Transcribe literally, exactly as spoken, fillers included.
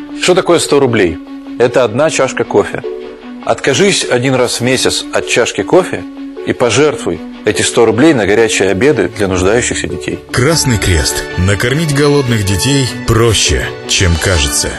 Что такое сто рублей? Это одна чашка кофе. Откажись один раз в месяц от чашки кофе и пожертвуй эти сто рублей на горячие обеды для нуждающихся детей. Красный Крест. Накормить голодных детей проще, чем кажется.